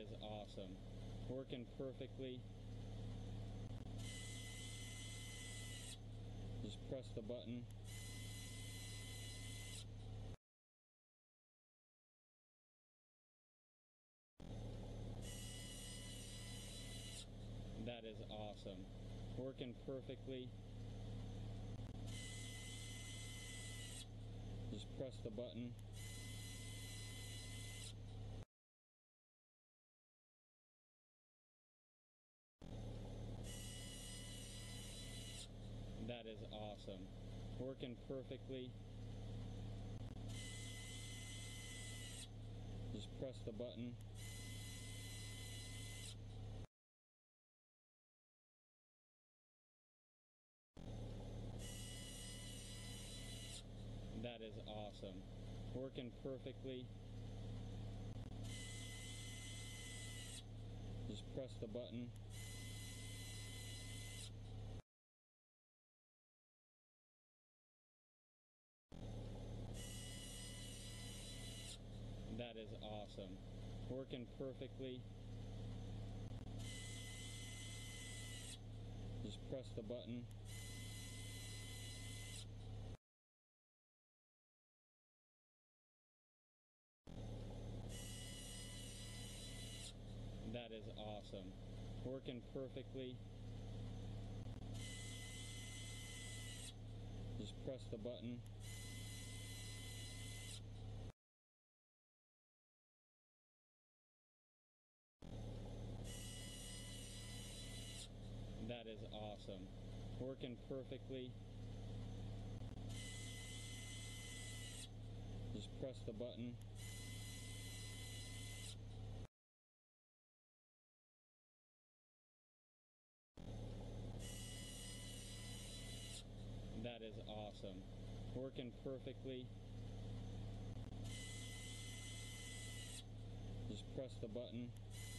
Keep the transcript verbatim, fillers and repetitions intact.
is awesome. Working perfectly. Just press the button. That is awesome. Working perfectly. Just press the button. That is awesome. Working perfectly. Just press the button. That is awesome. Working perfectly. Just press the button. That is awesome. Working perfectly. Just press the button. That is awesome. Working perfectly. Just press the button. That is awesome. Working perfectly. Just press the button. That is awesome. Working perfectly. Just press the button.